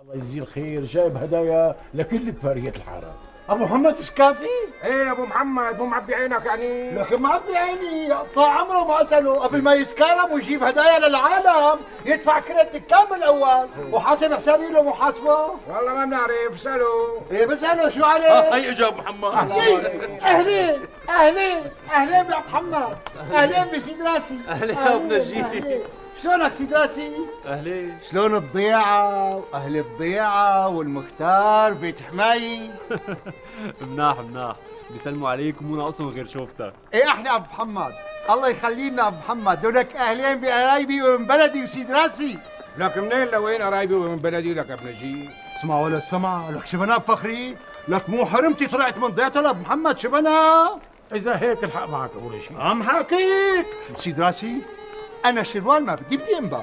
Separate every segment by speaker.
Speaker 1: الله يجزيه الخير، جايب هدايا لكل كبارية الحارة.
Speaker 2: ابو محمد ايش كافي؟
Speaker 3: ايه ابو محمد، مو معبي عينك يعني؟
Speaker 2: لكن معبي عيني، طال عمره ما اساله قبل ما يتكرم ويجيب هدايا للعالم يدفع كريدت كامل اول وحاسب حسابي له محاسبه.
Speaker 3: والله ما بنعرف، اساله.
Speaker 2: ايه بساله شو عليه؟
Speaker 4: هي اجا ابو محمد.
Speaker 2: اهلين اهلين اهلين بأبو محمد، اهلين بسيد راسي.
Speaker 4: اهلين يا ابو نجيب.
Speaker 2: شلونك سيد راسي؟
Speaker 4: اهلين.
Speaker 2: شلون الضيعة واهل الضيعة والمختار بيت حماي؟
Speaker 4: مناح مناح، بيسلموا عليك ومو ناقصهم غير شوفتك.
Speaker 2: ايه احلى ابو محمد، الله يخلينا ابو محمد، ولك اهلين بقرايبي ومن بلدي وسيد راسي.
Speaker 3: لك منين لوين قرايبي ومن بلدي لك يا ابن نجيب؟
Speaker 2: اسمع ولا سمع، لك شبناب فخري، لك مو حرمتي طلعت من ضيعتها لابو محمد شبنا.
Speaker 1: إذا هيك الحق معك أبو نجيب.
Speaker 2: عم حاكيك سيد راسي، أنا شروال ما بدي انباس.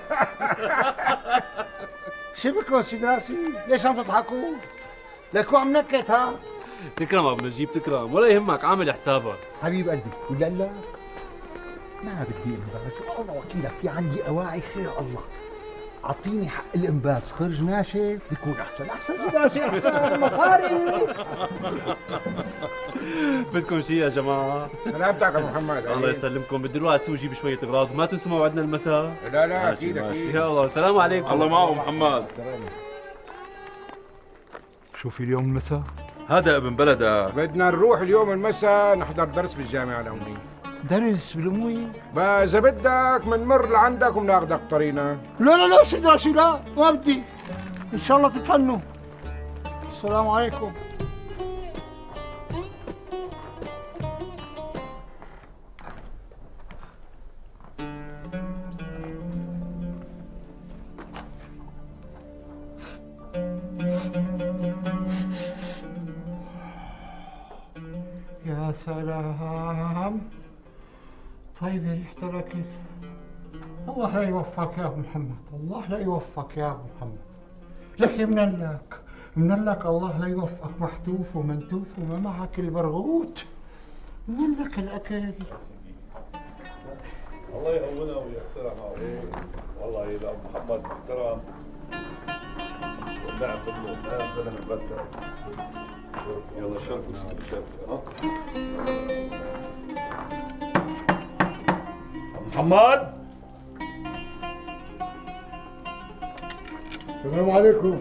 Speaker 2: شو بكو سيد راسي؟ ليش عم تضحكوا؟ لكو عم نكت ها؟
Speaker 4: تكرم ابو نجيب تكرم، ولا يهمك عامل حسابك.
Speaker 2: حبيب قلبي، ولا لك ما بدي انباس، الله وكيلك في عندي أواعي خير الله. أعطيني حق الانباس، خرج ناشف بيكون أحسن سيد راسي، أحسن مصاري.
Speaker 4: بدكم شيء يا جماعة؟
Speaker 3: سلامتك يا ابو محمد.
Speaker 4: الله يسلمكم، بدي اروح على السوق اجيب شوية اغراض، ما تنسوا موعدنا المساء.
Speaker 3: لا لا اكيد اكيد.
Speaker 4: يا الله، السلام عليكم.
Speaker 5: الله معه محمد.
Speaker 2: شو في اليوم المساء؟
Speaker 5: هذا ابن بلدك.
Speaker 3: بدنا نروح اليوم المساء نحضر درس بالجامعة الأموية.
Speaker 2: درس بالأموية؟
Speaker 3: إذا بدك منمر لعندك وبناخدك طريقنا.
Speaker 2: لا سيد راسي، لا ما بدي، إن شاء الله تتهنوا. السلام عليكم. يا سلام، طيب ريحة الأكل. الله لا يوفقك يا أبو محمد، الله لا يوفقك يا أبو محمد. لك من لك الله لا يوفقك، محتوف ومنتوف وما معك البرغوت. من لك الأكل.
Speaker 6: الله يهونها وييسرها عليك، والله يا ابو محمد محترم والنعم بالله، يا زلمه مبدع. يلا شرفنا شرفنا. محمد
Speaker 2: السلام عليكم.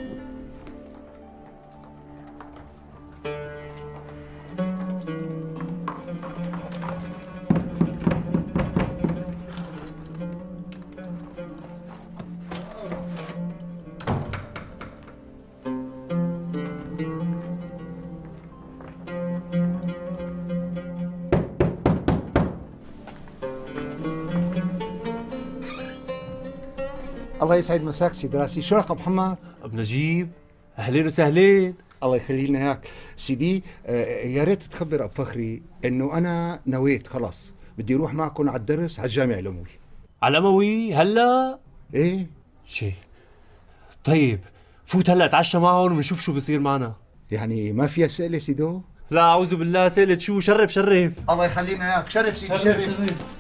Speaker 2: الله يسعد مساك سيد راسي، شو رقم محمد؟
Speaker 4: ابو نجيب، اهلين وسهلين.
Speaker 2: الله يخلي لنا اياك سيدي. يا ريت تخبر ابو فخري انه انا نويت خلاص بدي اروح معكم على الدرس على الجامع الاموي.
Speaker 4: على الاموي هلا؟
Speaker 2: ايه
Speaker 4: شي طيب، فوت هلا اتعشى معهم ونشوف شو بصير معنا.
Speaker 2: يعني ما فيها سئله سيدو؟
Speaker 4: لا اعوذ بالله، سألت شو؟ شرف.
Speaker 2: الله يخلي لنا اياك، شرف سيدي شرف.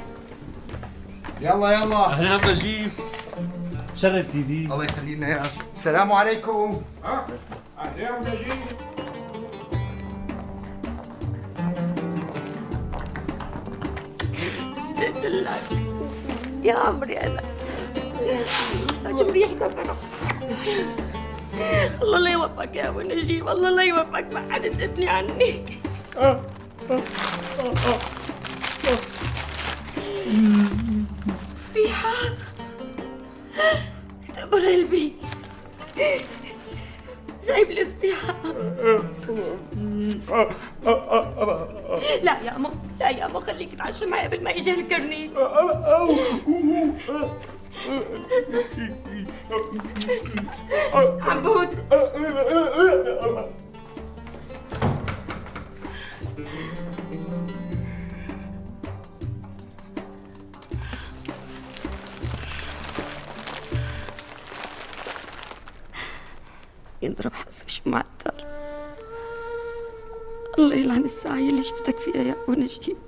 Speaker 2: يلا
Speaker 4: اهلا ابو نجيب، شرف سيدي.
Speaker 2: الله يخلي لنا اياك. السلام عليكم.
Speaker 3: أهلا يا ابو نجيب.
Speaker 7: اشتقت لك يا عمري، انا شوف ريحتك انا. الله لا يوفقك يا ابو نجيب، الله لا يوفقك، بعدت ابني عني. صفيحة تقبر قلبي، جايب لي صفيحة. لا يا أمو خليك تعشى معي قبل ما يجي الكرنيك. عبود ينضرب حظي شو معتر. الله يلعن الساعة اللي شفتك فيها يا أبو نجيب.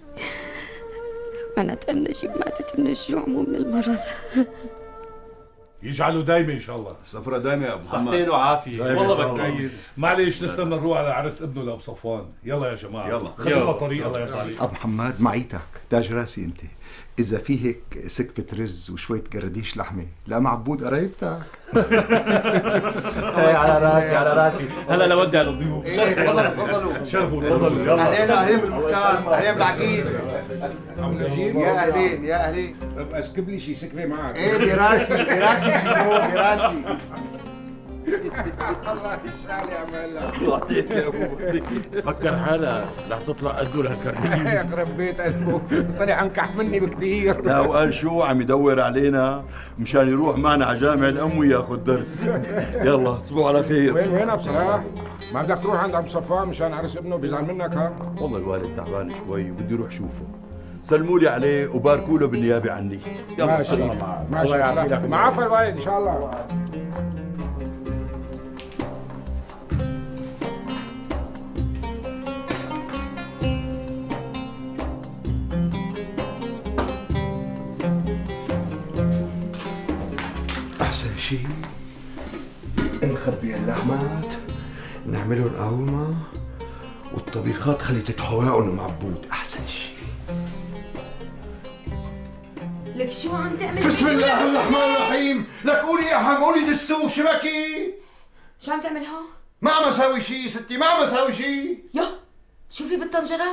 Speaker 7: منعت أم نجيب، ماتت من الجوع مو من المرض.
Speaker 1: يجعله دايما ان شاء الله.
Speaker 6: السفرة دايما يا ابو محمد.
Speaker 4: صحتين وعافيه والله بكير.
Speaker 1: معلش لسه بدنا نروح على عرس ابنه لابو صفوان. يلا يا جماعه
Speaker 6: يلا.
Speaker 1: خلينا طريق. الله يرضى
Speaker 8: ابو محمد معيتك تاج راسي انت. اذا في هيك سكبة رز وشوية قرديش لحمة لا معبود قرايبتك.
Speaker 4: على راسي على راسي. هلا لودع الضيوف.
Speaker 2: تفضلوا
Speaker 1: شرفوا تفضلوا يلا.
Speaker 2: اهلين بالمكان، اهلين بالعقيد.
Speaker 3: عم نجيب
Speaker 2: يا اهلين يا اهلين.
Speaker 3: ابقى اسكب لي شي سكري معك.
Speaker 2: ايه براسي سيبو براسي.
Speaker 3: الله يسهل يا مهلا.
Speaker 1: فكر حالك رح تطلع قدو لهالكرنيه.
Speaker 3: يا قرب بيت قلبه طلع انكح مني بكثير.
Speaker 6: لا وقال شو عم يدور علينا مشان يروح معنا على جامع الام وياخذ درس. يلا تصبحوا على خير.
Speaker 3: وين بصراحة؟ ما بدك تروح عند ابو صفوان مشان عرس ابنه بيزعل منك ها؟
Speaker 6: والله الوالد تعبان شوي وبدي اروح شوفه. سلموا لي عليه وباركوا له بالنيابه عني. يلا
Speaker 3: ماشي
Speaker 6: سلام.
Speaker 3: ماشي سلام. مع عفو الوالد ان شاء الله.
Speaker 8: أحسن شيء نخبي اللحمات نعملهم قهومة والطبيخات خلي تتحوقن معبود. أحسن شيء.
Speaker 7: لك شو عم تعمل؟
Speaker 8: بسم الله الرحمن الرحيم. لك قولي يا حم قولي دستوك شبكي.
Speaker 7: شو عم تعمل هون؟
Speaker 8: ما عم اساوي شيء ستي، ما عم اساوي شيء.
Speaker 7: يا شو في بالطنجرة؟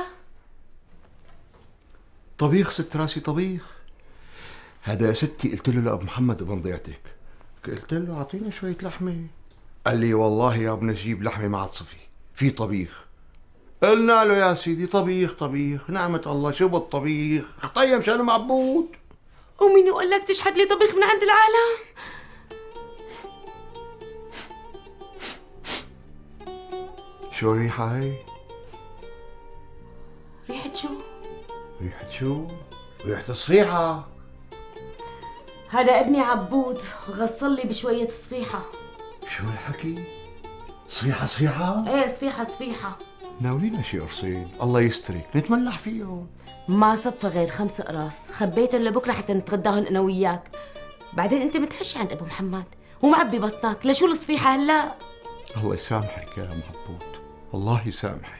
Speaker 8: طبيخ ست راسي طبيخ. هذا يا ستي قلت له لأبو محمد ابن ضيعتك، قلت له اعطينا شوية لحمة. قال لي والله يا ابو نجيب لحمة ما عاد صفي، في طبيخ. قلنا له يا سيدي طبيخ نعمة الله شو بالطبيخ خطية مشان معبود.
Speaker 7: ومين يقول لك تشحت لي طبيخ من عند العالم؟
Speaker 8: شو الريحة هي؟
Speaker 7: ريحة شو؟
Speaker 8: ريحة شو؟ ريحة صفيحة.
Speaker 7: هذا ابني عبود غصل لي بشوية صفيحة.
Speaker 8: شو الحكي؟ صفيحة؟
Speaker 7: ايه صفيحة.
Speaker 8: ناولينا شي قرصين الله يسترك نتملح فيهم.
Speaker 7: ما صفى غير 5 أقراص، خبيتهم لبكره حتى نتغداهم انا وياك. بعدين انت متعشى عند ابو محمد ومعبي بطنك، لشو الصفيحة هلا؟
Speaker 8: الله يسامحك يا معبود، الله يسامحك.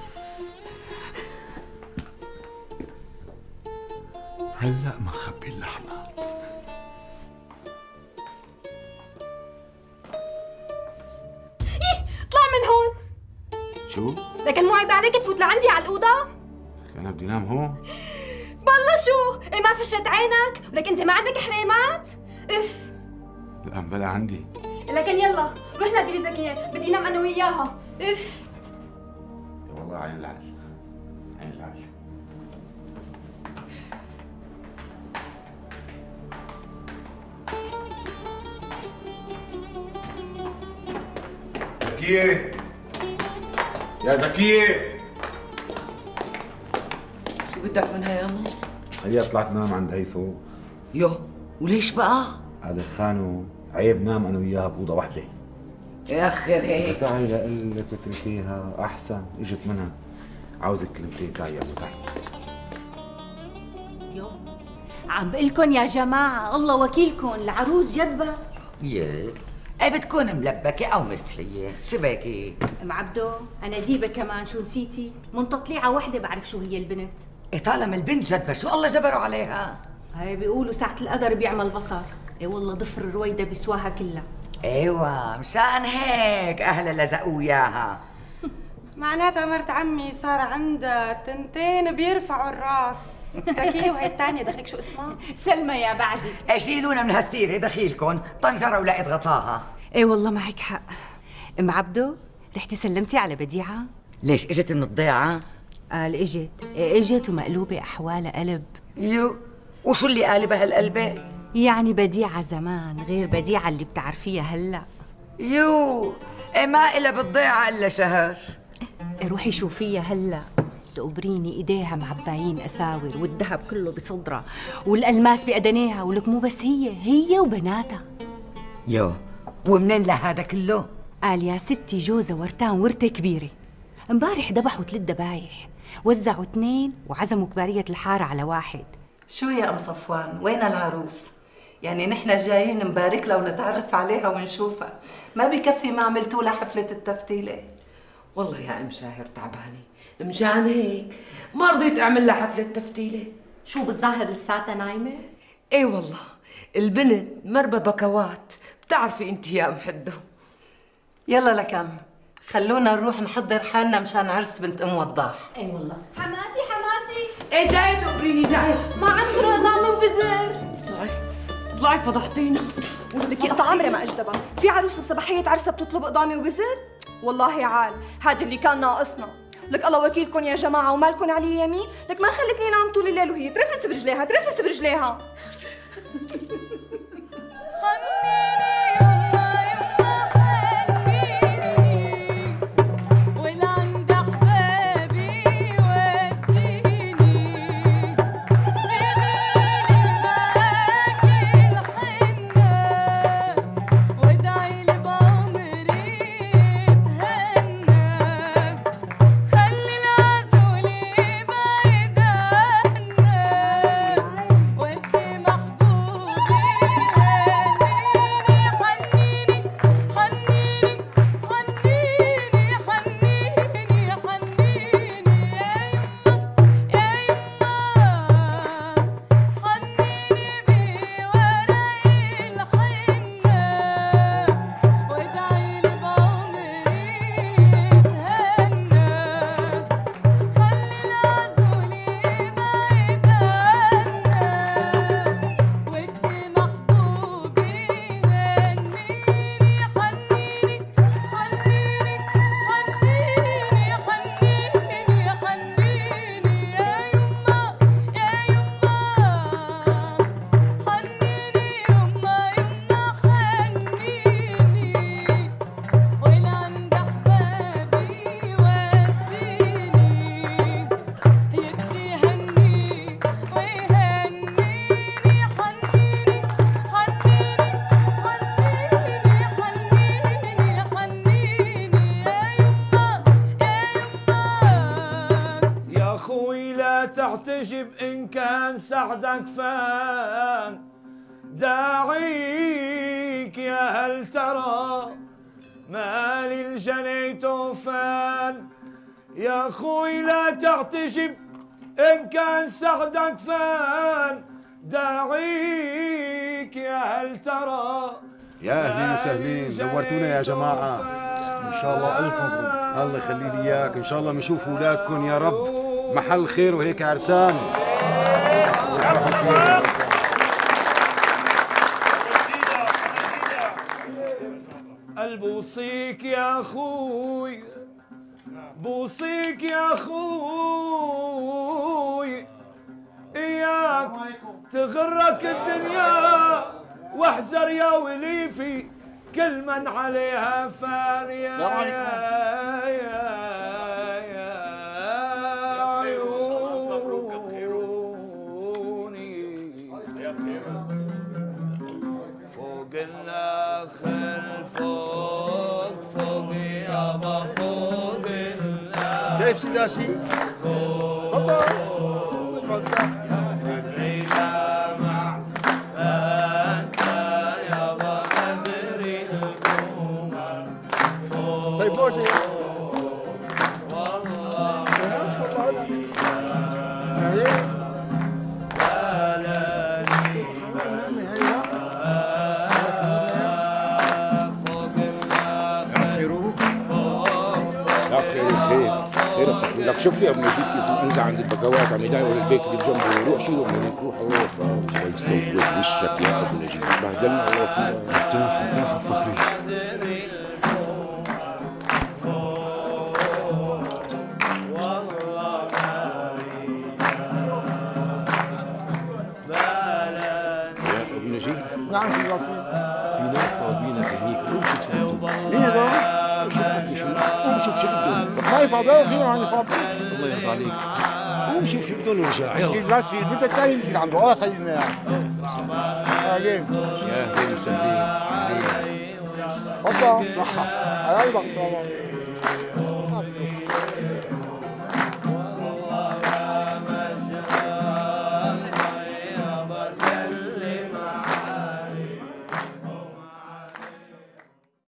Speaker 8: هلا ما خبي اللحمة.
Speaker 9: اطلع من هون.
Speaker 6: شو؟
Speaker 9: لكن مو عيب عليك تفوت لعندي على الأوضة؟
Speaker 6: انا بدي نام هون.
Speaker 9: بالله شو؟ إيه ما فشت عينك؟ ولك أنت ما عندك حريمات؟ اف.
Speaker 6: لا بلا عندي.
Speaker 9: لكن يلا روح نادي لي زكية، بدي نام أنا وياها. اف.
Speaker 6: والله عين العقل. عين العقل. زكية يا زكية،
Speaker 10: شو بدك منها يا امي؟
Speaker 6: هي طلعت نام عند هي فوق.
Speaker 10: يو وليش بقى؟
Speaker 6: هذا الخانو عيب نام انا وياها بأوضة واحدة.
Speaker 10: يا اخي هيك
Speaker 6: تعي لقول لك اتركيها احسن، اجت منها. عاوزك كلمتين تعي يا ابو تعي.
Speaker 7: يو عم بقلكن يا جماعة الله وكيلكن العروس جدبة.
Speaker 10: ياك ايه بتكون ملبكة أو مستحية، شو بكي؟
Speaker 7: ام عبدو انا ديبة كمان، شو نسيتي؟ من تطليعة وحدة بعرف شو هي البنت.
Speaker 10: إيه طالما البنت جدبة شو الله جبروا عليها؟
Speaker 7: هاي بيقولوا ساعة القدر بيعمل بصر. ايه والله ضفر الرويدة بيسواها كلها.
Speaker 10: ايوه مشان هيك أهلا لزقوا إياها.
Speaker 11: معناتها مرت عمي صار عندها تنتين بيرفعوا الراس. زكية وهي الثانية دخلك شو اسمها؟
Speaker 7: سلمى يا بعدي.
Speaker 10: إيه شيلونا من هالسيرة دخيلكن، طنجرة ولقيت غطاها.
Speaker 7: ايه والله معك حق. ام عبدو رحتي سلمتي على بديعة؟
Speaker 10: ليش اجت من الضيعة؟
Speaker 7: قال اجت ومقلوبة احوالها قلب.
Speaker 10: يو وشو اللي قالبها هالقلبة؟
Speaker 7: يعني بديعة زمان غير بديعة اللي بتعرفيها هلا.
Speaker 10: يو إيه ما إلا بالضيعة إلا شهر.
Speaker 7: روحي شوفيها هلا، تقبريني ايديها معبايين اساور والذهب كله بصدرها والالماس بأدنيها، ولك مو بس هي وبناتها.
Speaker 10: يو ومنين لهذا كله؟
Speaker 7: قال يا ستي جوزها ورتان ورثة كبيرة، امبارح ذبحوا 3 ذبايح، وزعوا 2 وعزموا كبارية الحارة على 1.
Speaker 11: شو يا أم صفوان؟ وين العروس؟
Speaker 12: يعني نحن جايين نبارك لها ونتعرف عليها ونشوفها، ما بكفي ما عملتوا لها حفلة التفتيلة؟
Speaker 13: والله يا ام شاهر تعبانه، مشان هيك ما رضيت اعمل لها حفله تفتيله.
Speaker 7: شو بالظاهر لساتها نايمه؟
Speaker 13: ايه والله البنت مربى بكوات، بتعرفي انت يا ام حدو.
Speaker 12: يلا لكم خلونا نروح نحضر حالنا مشان عرس بنت ام وضاح.
Speaker 7: اي والله.
Speaker 9: حماتي
Speaker 13: ايه جايه تقبريني جايه؟
Speaker 9: ما عندكم قدامي وبزر.
Speaker 13: طلعي فضحتينا.
Speaker 9: لك قطع عمري ما اجدبها، في عروسه بصباحيه عرسها بتطلب قدامي وبزر؟ والله عال، هذا اللي كان ناقصنا. لك الله وكيلكم يا جماعه ومالكم علي يمين، لك ما خلتني انام طول الليل وهي ترفس برجليها ترفس برجليها.
Speaker 14: تعتجب إن كان سعدك فان، داعيك يا هل ترى ما للجنيت فان. يا أخوي لا تعتجب إن كان سعدك فان، داعيك يا هل ترى.
Speaker 15: يا أهلين وسهلين، نورتونا يا جماعة. إن شاء الله ألف مبروك. الله يخلي لي إياك، إن شاء الله بنشوف أولادكم يا رب محل خير وهيك عرسان.
Speaker 14: بوصيك يا أخوي، بوصيك يا أخوي، إياك تغرك الدنيا واحذر يا وليفي كل من عليها فان. فوق النخل فوق فوق يابا فوق النخل.
Speaker 2: شايف سيداسي؟ تفضل. طيب بوجه والله
Speaker 3: لك شوف لي ابو نجيب كيف انت عند البكوات عم يدعوا البيت اللي بجنبه، روح شيله من هيك، روح يسود وشك يا ابو نجيب بهدلنا.
Speaker 15: ارتاح ارتاح فخري.
Speaker 3: يا ابو نجيب.
Speaker 2: نعم في
Speaker 15: ناس طالبينك هنيك، قوم شوف شو بدهم.
Speaker 2: مين هذول؟
Speaker 15: قوم شوف شو بدهم.
Speaker 2: ما يفضل فينا عن فاضي.
Speaker 15: الله يرضى عليك. قوم شوف شو بدهم ورجع.
Speaker 2: يلا لا شيء بدك الثاني يجي عنده خلينا يعني.
Speaker 15: يا اهلين وسهلين.
Speaker 2: تفضل.
Speaker 15: صحة.
Speaker 2: على قلبك.